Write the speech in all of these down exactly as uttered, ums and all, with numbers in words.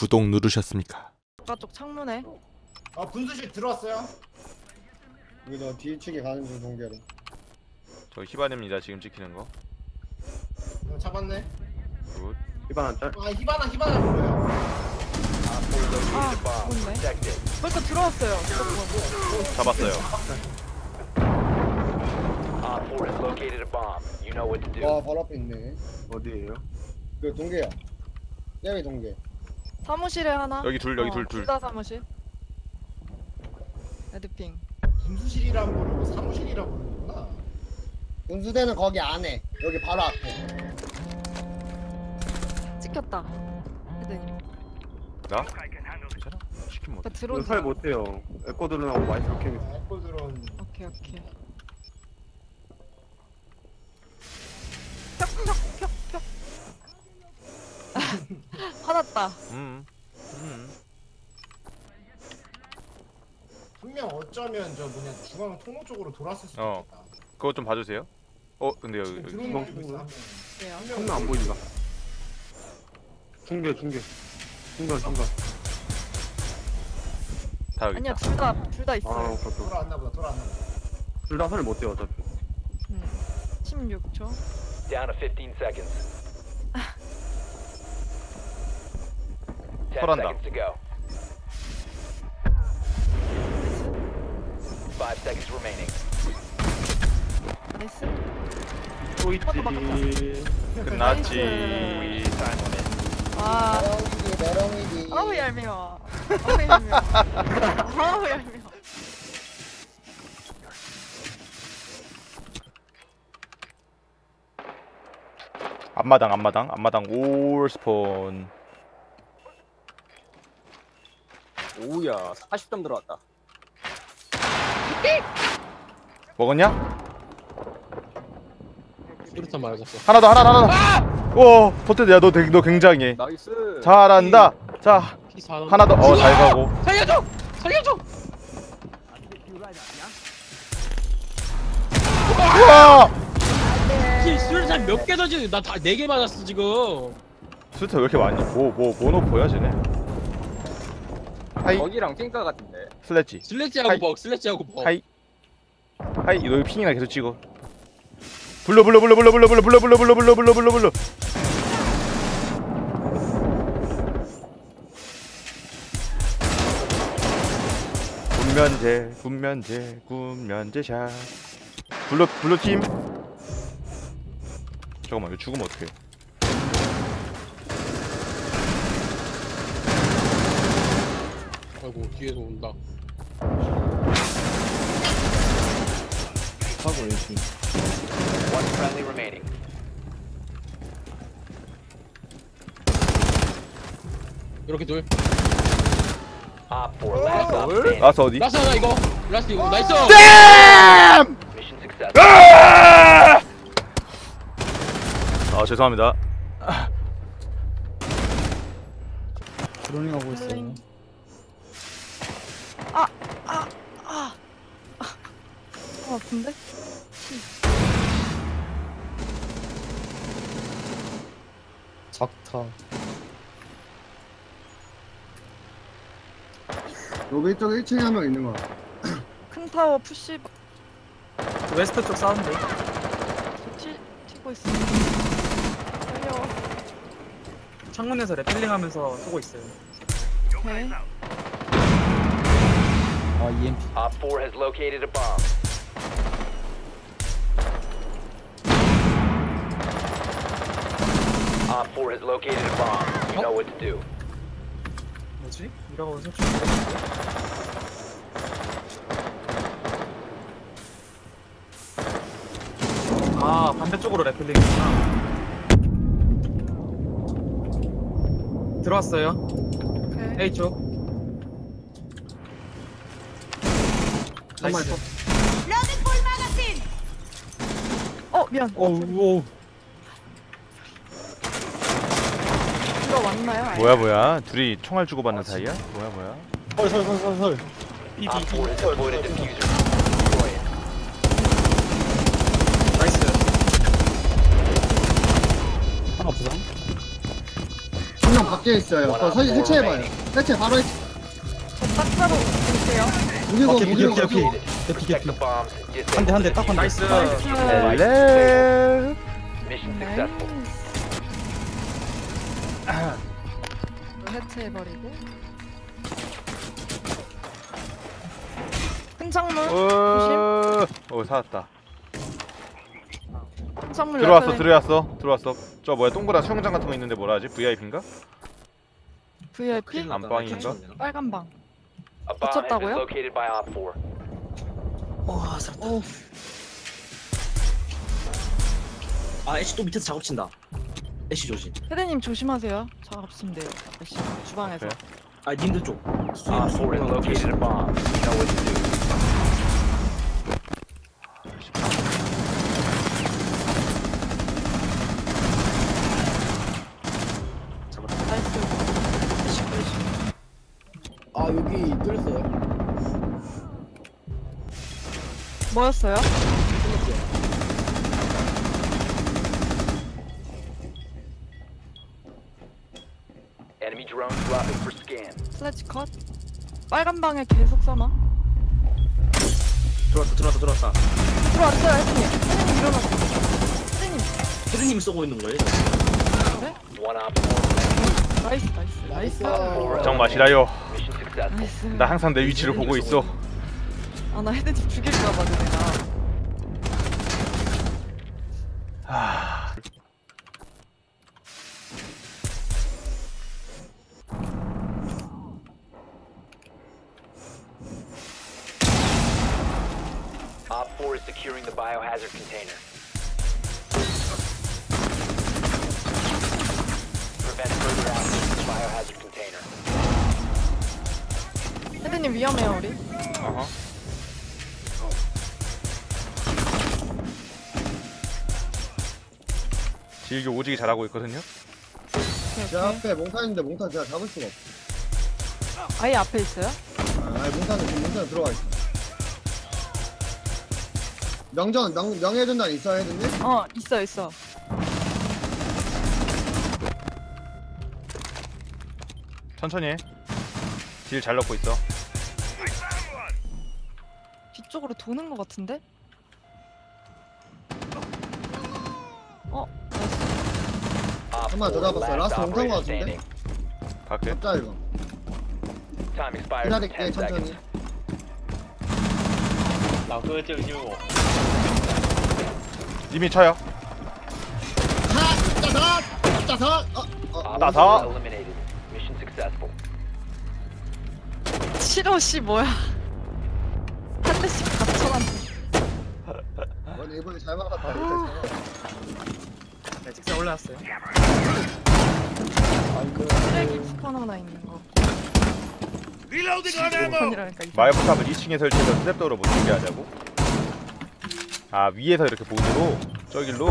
구독 누르셨습니까? 바깥쪽 창문에. 아 분수실 들어왔어요. 여기도 뒤치기 가는 중 동계로. 저 히바입니다 지금 찍히는 거. 어, 잡았네. 굿. 히바나 짤. 아 히바나 히바나 보여요. 아, 뭔데? 벌써 들어왔어요. 잡았어요. 와 바로 앞에 있네. 어디에요? 그 동계야. 떼미 동계. 사무실에 하나. 여기 둘, 여기 둘, 둘. 둘다 사무실. 레드핑. 분수실이라 부르고 사무실이라 부르는구나. 분수대는 거기 안에. 여기 바로 앞에. 찍혔다. 헤드님. 나? 괜찮아? 시킨 못. 나 드론. 살 못해요. 에코드론하고 마이크로 캠이. 아, 에코 들어온. 오케이 오케이. 벽벽벽벽. 화났다. 음. 음. 분명 어쩌면 저 뭐냐 중앙 통로 쪽으로 돌았을 수도 어. 있겠다. 그거 좀 봐주세요. 어, 근데 여기 여기. 드론 뭐, 날리고 있어 한 명. 그래요. 한 명. 한명 안 보인다. 중계 중계. 중간 중간. 다 여기 아니야 있다. 둘 다 둘 다 아 있어요. 그렇죠. 돌아왔나 보다. 돌아왔나 보다. 둘다 살 못해요 어차피. 음. 십육 초. Down to fifteen seconds. ten 설한다. seconds to go. five seconds remaining. 나이스. 또 있지. 끝났지. Time limit. 와. 메롱이지 메롱이지. 아우 얄미워. 아우 얄미워. 아우 얄미워. 앞마당, 앞마당, 앞마당 올 스폰. 오우야 사십 점 들어왔다. 먹었냐? 수류탄 맞았어. 하나 더, 하나 더, 하나 더. 오, 포테드 야, 너, 되게- 너 굉장해. 나이스. 잘한다. 자, 하나 더. 어, 잘 가고. 살려줘! 살려줘! 우와! 수류탄 몇 개 던지? 나다 네 개 맞았어 지금. 스타 왜 이렇게 많이? 뭐, 뭐, 모노포야, 쟤네? 하이, 거기랑 탱크 같은데. 슬래지. 슬래지하고 하이. 벅, 슬래지하고 벅. 하이. 하이, 너 여기 핑이나 계속 찍어. 불러, 불러, 불러, 불러, 불러, 불러, 불러, 불러, 불러, 불러, 불러, 불러, 불러. 군면제, 군면제, 군면제샷. 불러, 불러 팀. 잠깐만, 이거 죽으면 어떡해? 아이고 뒤에서 온다. One friendly remaining. 이렇게 둘. Op four last stop standing. 라스 어디? 라스 하나 이거. 라스 이거 나이스. damn! Mission successful. 아, 죄송합니다. 드로닝하고 있어요. 아, 아, 아, 아, 아, 아픈데? 작타. 여기 쪽 일 층에 한 명 있는 거야. 큰 타워 푸시 웨스트 쪽 사운드. 튀, 튀고 있어. 달려. 창문에서 래필링 하면서 쏘고 있어요. 오케이. 아, 이엠피. Op four has located a bomb. Op four has located a bomb. You know what to do. 뭐지? 이러고 설치 못했는데? 아, 반대쪽으로 래필링이구나. 들어왔어요. 오케이. A쪽. 나이스. 어, 미안. 오우, 오우. 들어왔나요? 아예? 뭐야, 뭐야? 둘이 총알 주고받는 사이야? 뭐야, 뭐야? 설설설설설. Op four has deployed a diffuser. Destroy it. 나이스. 하나 부상. 한명 밖에 있어요. 그거 설 해체해봐요. 해체 바로 해체. 딱 따로 볼게요. 무기고 오케이, 무기고 오케이, 오케이. 무기고. 대피, Protect 대피. the bombs. Disable. 한 대, 한 대, 딱 한 대. 나이스. 헬레. Mission successful. 해체해버리고. 큰 창문. 어, 어 살았다. 큰 창문. 들어왔어, 옆에 들어왔어, 들어왔어. 저 뭐야 동그란 수영장 같은 거 있는데 뭐라 하지? 브이아이피인가? 브이아이피. 안방인가? 빨간 방. A bomb has been 붙였다고요? located by Op four. 와, 살았다. 오. 아, 애쉬 또 밑에서 작업 친다. 애쉬 조심. 헤드님 조심하세요. 작업심 돼요. 역시 주방에서. 오케이. 아, 님들 쪽. Op four has located a bomb. You know what to do. 나이스. 아 여기 뚫렸어요. 뭐였어요? Enemy drone dropping for scan. 슬래치 컷. 빨간 방에 계속 써마. 들어왔다, 들어왔다, 들어왔다. 들어왔어요, 헤드님. 헤드님 일어났어. 헤드님. 헤드님이 쏘고 있는 거예요? 그래? One Op four. 나이스, 나이스, 나이스. 걱정 마시라요. Mission successful. 나이스. 나 항상 내 위치를 보고 있어. 아, 나 헤드님 죽일까봐 내가. 하... Op four is securing the biohazard container. Prevent further access to the biohazard container. 헤드님 위험해요, 우리. 어허. 질교 오지게 잘하고 있거든요. 오케이, 제 오케이. 앞에 몽탄 있는데 몽탄 제가 잡을 수가 없어. 아예 앞에 있어요? 아 몽탄은 지금 몽탄 들어가 있어. 명전 명 명예 전단 있어야 헤드님? 어, 있어, 있어. 천천히 해. 딜 잘 넣고 있어. 뒤쪽으로 도는 것 같은데? 어, 나이스. Op 한번 더 four, 잡았어요. last 라스트 몽탄 거 operator 같은데? standing. 갈게. 진짜 이거. Time expires in 기다릴게 ten 천천히. seconds. 老哥救救我！ 님이 쳐요. 하! 짜사! 짜사! 어, 어. Op 나사. four eliminated. Mission successful. 칠호씨 뭐야? 한 대씩 갇혀놨네. 어, 이번에 잘 막았다. 이번에 잘 막았다. 네, 직접 올라왔어요. 쓰레기 스폰 하나 있는 거. 스폰이라니까 이상. 마이포탑을 이 층에 설치해서 스텝도어로 못 뛰게 하자고? 아 위에서 이렇게 보드로 저길로?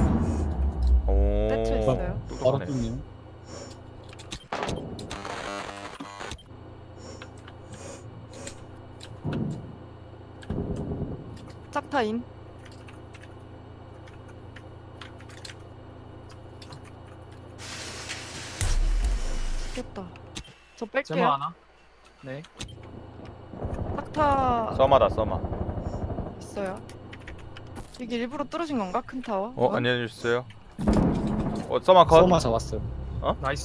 오 떼쳐 있어요. 똑똑하네. 짝타인. 됐다. 저 제모 뺄게요. 하나. 네. 짝타 써마다 써마. 있어요. 이게 일부러 뚫으신 건가? 큰 타워? 어 안녕히 주세요. 어 써마 컷. 쏘마 잡았어요. 나이스.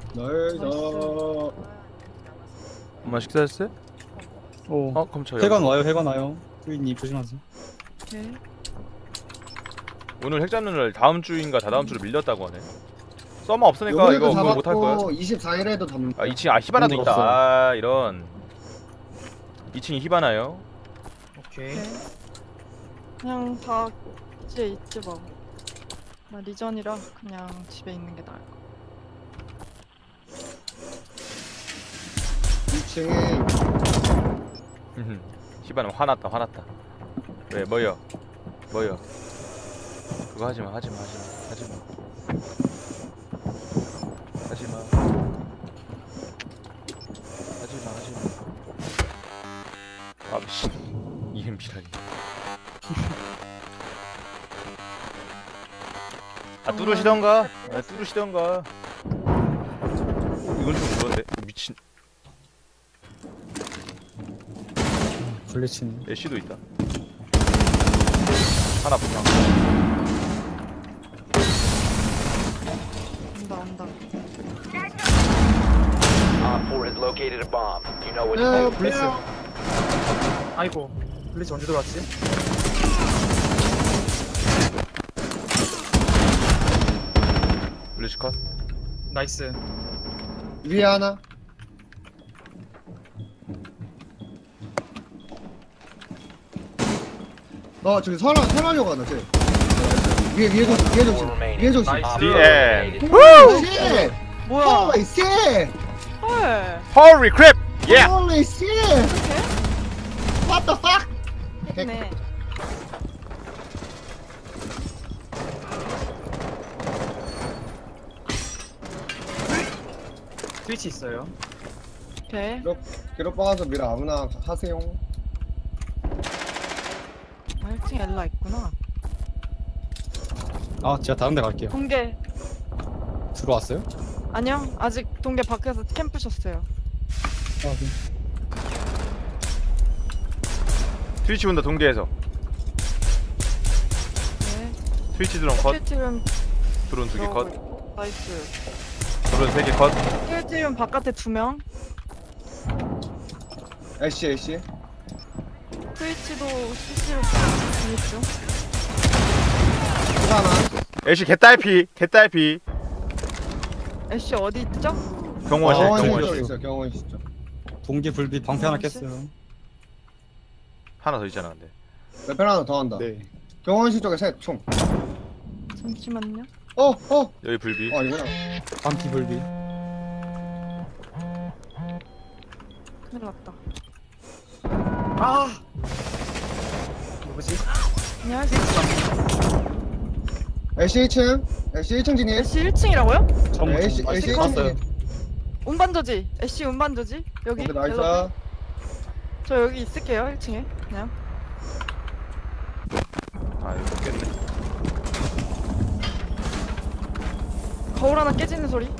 널더 엄마 식사했어요? 오. 어 그럼 저 해관 와요, 해관 와요. 후이님 조심하세요. 오케이. 오늘 핵 잡는 날 다음 주인가 다다음 주로 밀렸다고 하네. 써마 없으니까 이거 그거 못할 거야. 이십사 일에도 잡는 아 이 층 아 히바나도 오늘 있다. 없어요. 아 이런. 이 층이 히바나요? 오케이. 오케이. 그냥 다 이제 있지 뭐. 나 리전이라 그냥 집에 있는 게 나을 거. 이 층에 히바나 화났다 화났다. 왜 뭐여? 뭐여? 그거 하지마 하지마 하지마 하지마 하지마 하지마 하지마. 아 씨. 이엠피라니. 아 뚫으시던가. 아 뚫으시던가. 이건 좀 그런데 미친. 블리친. 애쉬도 있다. 하나 붙어. 온다 온다. Op four has located a bomb. You know what to 네, do. 블리츠. 아이고. 블리츠 언제 들어왔지? 블리츠 컷. 나이스. 위에 하나. 어 저기 설하 설하려고 하나 쟤. 위에 위에 조심 위에 조심 위에 조심. 나이스. The end. Holy shit! 뭐야? Holy shit! 헐. Holy crap! Yeah. Holy shit! 어떡해? What the fuck? 했네. 트위치 있어요. 오케이. 기록 기록 빠가서 미라 아무나 하세요. 아, 일 층에 엘라 있구나. 아 제가 다른 데 갈게요. 동계. 들어왔어요? 아니요. 아직 동계 밖에서 캠프셨어요. 아, 네. 트위치 본다 동계에서. 네. 트위치 드론 컷. 킬티룸 드론 두 개 컷. 나이스. 드론 세 개 컷. 킬티룸 바깥에 두 명. 애쉬 애쉬. 트위치도 씨씨로 중있죠. 하나. 애쉬 개딸피. 개딸피. 애쉬 어디 있죠? 경호실. 경원 경호실. 시쪽 있어 경원 시쪽. 동계 불빛 방패 하나 깼어요. 하나 더 있잖아 근데. 레펠 하나 더 한다. 네. 경원 시 쪽에 셋 총. 잠시만요. 어 어. 여기 불비. 어 이거야. 방기 불빛. 큰일 났다. 아. 누구지? 그냥 할 수 있어. 애쉬 일 층. 애쉬 일 층 진입. 애쉬 일 층이라고요? 정 애쉬 애쉬 일 층 봤어요. 진입. 운반저지. 애쉬 운반저지. 여기. 오케이 나이스. 옐로우. 저 여기 있을게요. 일 층에. 그냥. 아 이거 깼네. 거울 하나 깨지는 소리.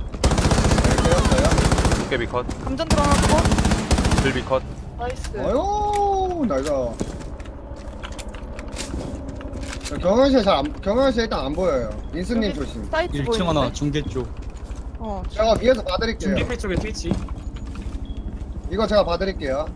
되었어요. 도깨비 컷. 감전 들어놨고. 불비 컷. 나이스. 어유 나이스. 경원 시 잘안 경원 시 일단 안 보여요. 인스님 여기 조심. 사이트 일 층 보이는데? 하나 중계 쪽. 어. 제가 위에서 봐드릴게요. 중계필 쪽에 트위치. 이거 제가 봐드릴게요.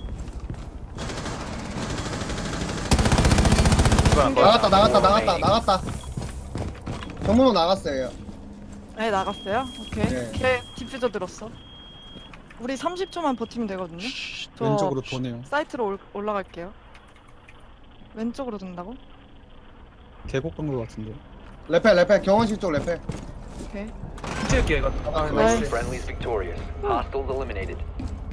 추가 한 컷. 나갔다 나갔다 나갔다 나갔다. 전문으로 나갔어요. 네 나갔어요. 오케이. 네. 걔 디퓨저 들었어. 우리 삼십 초만 버티면 되거든요. 저 왼쪽으로 도네요. 사이트로 올, 올라갈게요. 왼쪽으로 든다고? 계곡 간거 같은데. 레펠 레펠 경원시 쪽 레펠. 오케이. 찍을게요 이거. 아, 네. 나이스. Friendly's victorious. Hostiles eliminated.